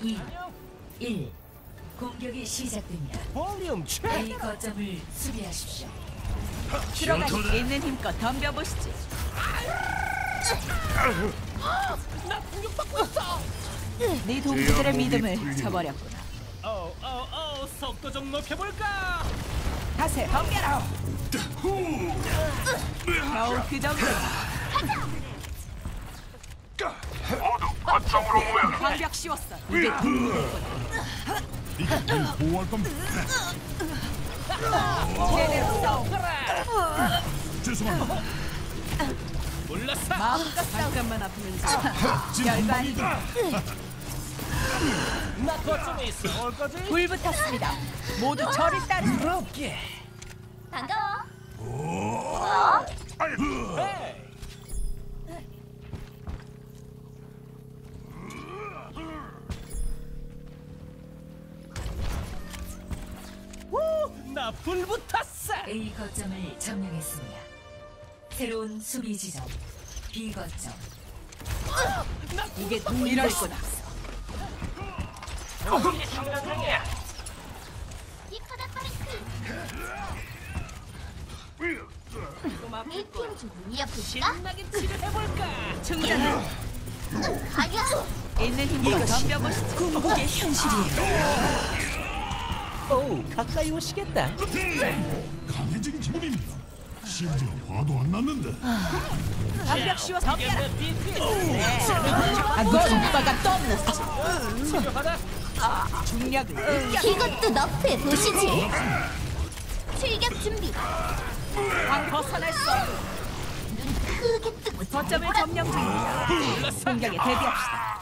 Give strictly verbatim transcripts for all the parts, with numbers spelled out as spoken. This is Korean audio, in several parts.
이, 일. 공격이 시작됩니다. 볼륨 최. A 거점을 수비하십시오. 들어가니 있는 힘껏 덤벼보시지. 나 공격받고 있어. 네 동료들의 믿음을 저버렸구나. 어어어 속도 좀 높여볼까? 다시 덤벼라. 겨우 그 정도. 모두 거점으로 모여. 방벽 씌웠어. 이게 도움이 될 거다. 네가 날 보호할 겁니다. 제대로 싸워. 죄송합니다. 몰랐어. 마음껏 잠깐만 아프면 열반이다. 나 거점에 있어. 올 거지? 불붙었습니다. 모두 저를 따르. 부럽게. 반가워. 헤이. 나 불붙었어. A 거점을 점령했습니다. 새로운 수비 지점 B 거점. 이게 도움이 될 거다. 이카다 파리크. 일팀 좀 이어볼까? 신나게 치료해볼까? 충전을 가자. 있는 힘껏 덤벼보시지. 궁극의 현실이에요. 오, 가까이 오시겠다. 강해진 기분입니다. 심지어 화도 안 났는데. 방벽 씌워 덤벼라. 내 비트. 아, 너 오빠가 떠났어. 치료하다. 중력을 느껴. 이것도 너프해 보시지. 출격 준비. 방 벗어날 수 없는 눈 크게 뜨고 거점을 점령 중입니다. 공격에 대비합시다.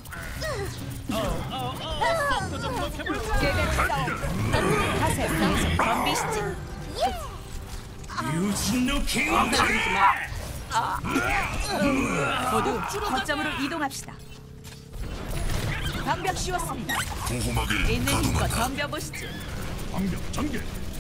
속도 좀 높여볼까? 제대로 싸워. 자세 계속 덤비시지. 모두 거점으로 이동합시다. 방벽 씌웠습니다. 보호막을 있는 힘껏 가동한다. 덤벼보시지. 방벽 전개.